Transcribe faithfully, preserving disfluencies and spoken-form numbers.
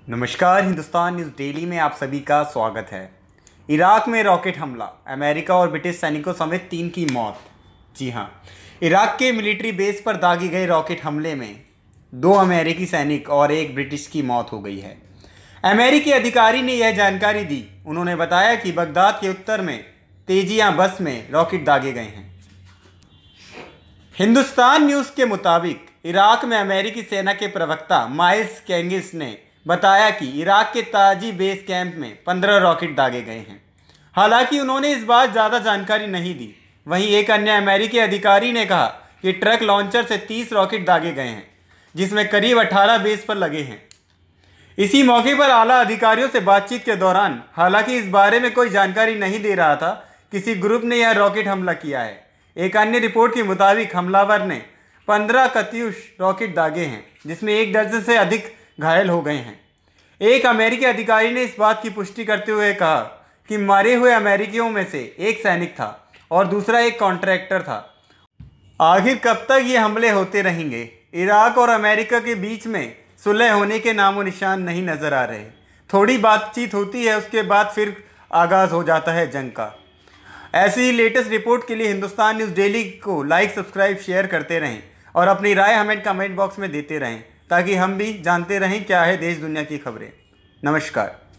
नमस्कार, Hindustan news daily में आप सभी का स्वागत है। इराक में रॉकेट हमला, अमेरिका और ब्रिटिश सैनिकों समेत तीन की मौत। जी हां, इराक के मिलिट्री बेस पर दागे गए रॉकेट हमले में दो अमेरिकी सैनिक और एक ब्रिटिश की मौत हो गई है। अमेरिकी अधिकारी ने यह जानकारी दी। उन्होंने बताया कि बगदाद के उत्तर में तेजियां बस में रॉकेट दागे गए हैं। हिंदुस्तान न्यूज़ के मुताबिक इराक में अमेरिकी सेना के प्रवक्ता माइल्स कैंगिस ने बताया कि इराक के ताजी बेस कैंप में पंद्रह रॉकेट दागे गए हैं। हालांकि उन्होंने इस बात ज़्यादा जानकारी नहीं दी। वहीं एक अन्य अमेरिकी अधिकारी ने कहा कि ट्रक लॉन्चर से तीस रॉकेट दागे गए हैं, जिसमें करीब अठारह बेस पर लगे हैं। इसी मौके पर आला अधिकारियों से बातचीत के दौरान हालांकि इस बारे में कोई जानकारी नहीं दे रहा था किसी ग्रुप ने यह रॉकेट हमला किया है। एक अन्य रिपोर्ट के मुताबिक हमलावर ने पंद्रह कत्यूश रॉकेट दागे हैं, जिसमें एक दर्जन से अधिक घायल हो गए हैं। एक अमेरिकी अधिकारी ने इस बात की पुष्टि करते हुए कहा कि मारे हुए अमेरिकियों में से एक सैनिक था और दूसरा एक कॉन्ट्रैक्टर था। आखिर कब तक ये हमले होते रहेंगे? इराक और अमेरिका के बीच में सुलह होने के नामो निशान नहीं नज़र आ रहे। थोड़ी बातचीत होती है, उसके बाद फिर आगाज़ हो जाता है जंग का। ऐसी ही लेटेस्ट रिपोर्ट के लिए हिंदुस्तान न्यूज़ डेली को लाइक, सब्सक्राइब, शेयर करते रहें और अपनी राय हमें कमेंट बॉक्स में देते रहें, ताकि हम भी जानते रहें क्या है देश दुनिया की खबरें। नमस्कार।